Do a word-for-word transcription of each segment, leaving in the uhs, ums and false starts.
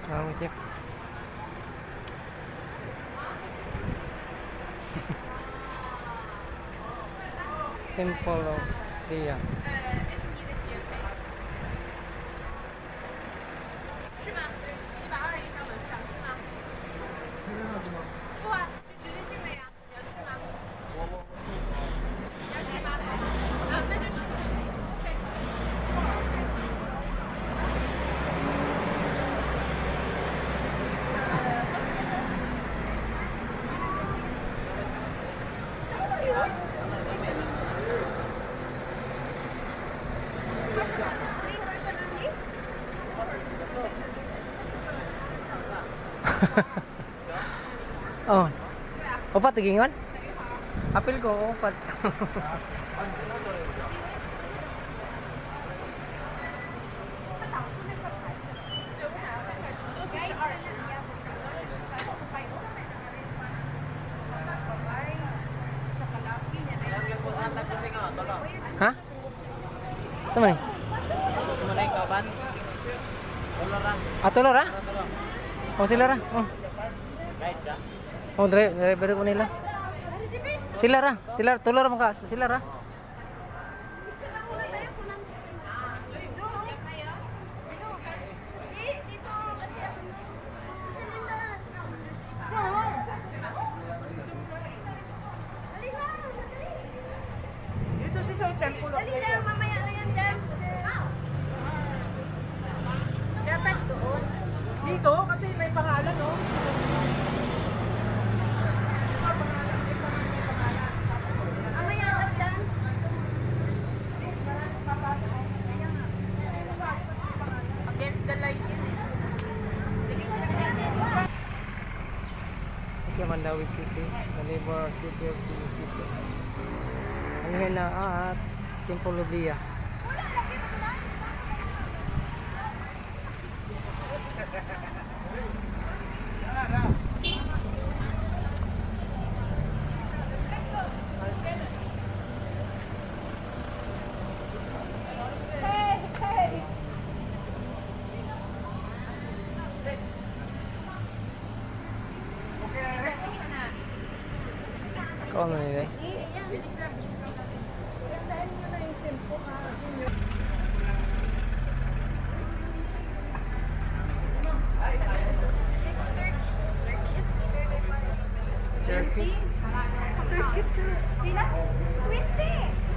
Vamos, check. Temple of Leah. 去吗？一百二一张门票去吗？不啊，就直接进了呀。你要去吗？你要去吗？啊，那就去。 Oh. Opat tigingon? Apil ko opat. Hah? Samay? Mana yung kaban? Tolora. Ah, tolora? Oh, sila ra. Oh. Right ka? Oh, driver, driver ko nila. Sila ra, sila tolora mo ka, sila ra. Dito si Soy Temple. Dali lang, mamaya na yan, dance. Dapat doon. Dito, kasi may pangalan, no? Mamaya na dyan. Against the light yun eh. Kasi Mandawi City, the neighbor city of Cebu City. Ano yun na at Temple of Leah. Kau ano nila eh? Turkey? Pila? twenty!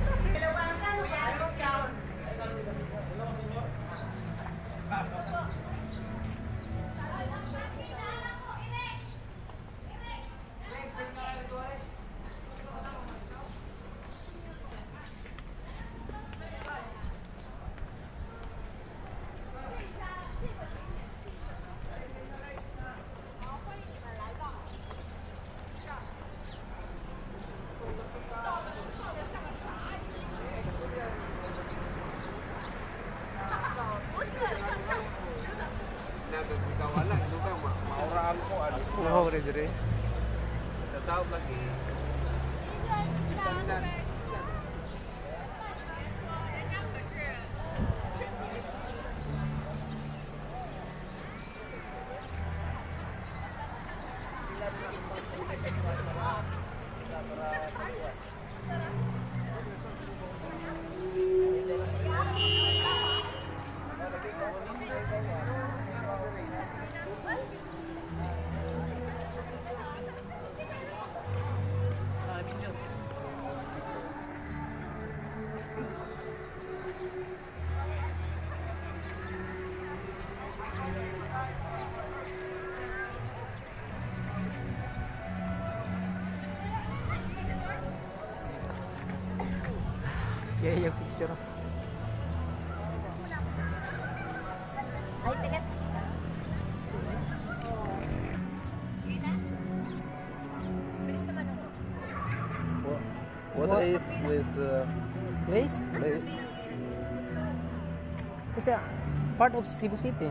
Ano ko rin dire? Sa south lagi. Yeah, yung picture. Ay, tiket. What, what is this uh, Place? place? It's a part of Cebu City.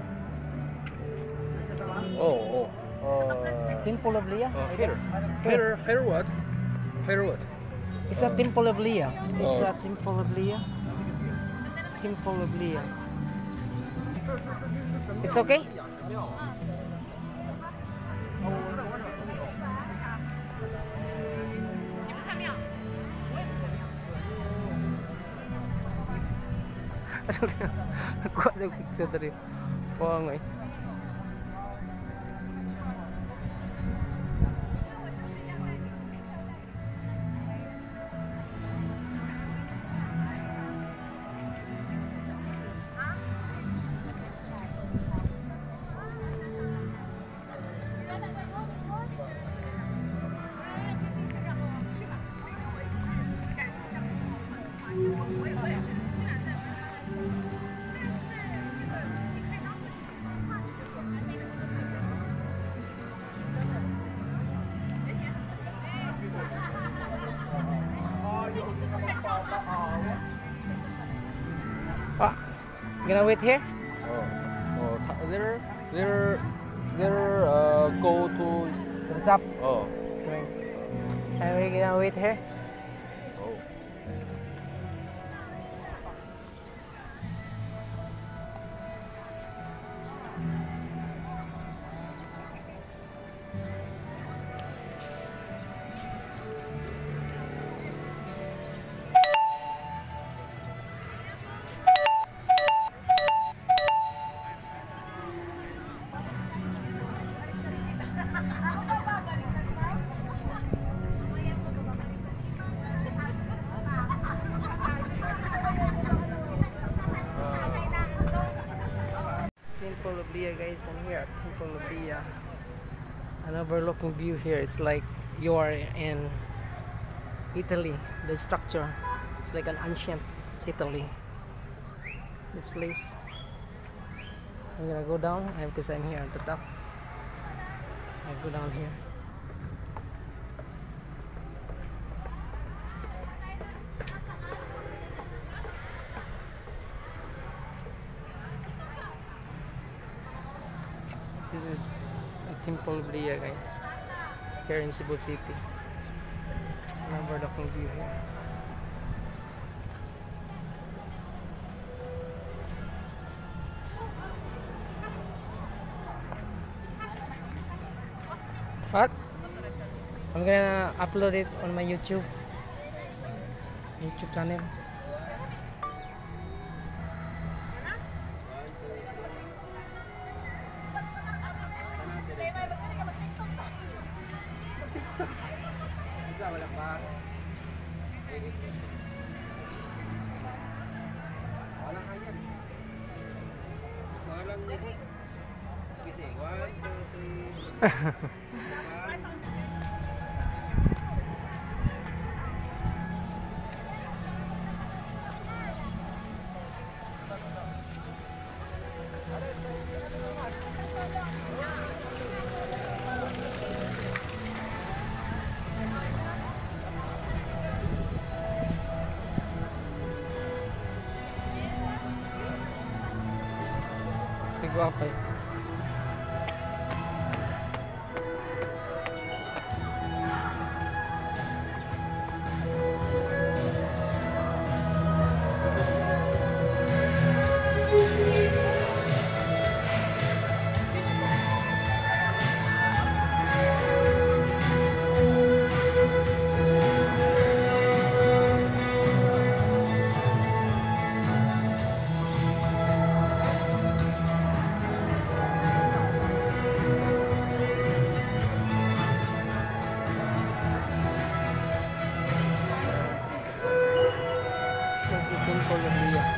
Oh, oh. Uh, Temple of Leah. uh, here. Here, here what? Here what? It's a Temple of Leah. It's Oh. a Temple of Leah. Temple of Leah. It's okay? Kuha sa picture tadi. Wah, ngoy. Ah, gonna wait here? Oh, oh, ta- there, there, there. Uh, go to. To the top. Oh, Okay. Are we gonna wait here? oh. Temple of Leah, guys. I'm here at Temple of Leah. An overlooking view here. It's like you are in Italy. The structure, it's like an ancient Italy. This place. I'm gonna go down because I'm here at the top. I go down here. This is a Temple of Leah, guys, here in Cebu City. An overlooking view here. What? I'm gonna upload it on my YouTube YouTube channel. Go up, eh? That's the Temple of Leah.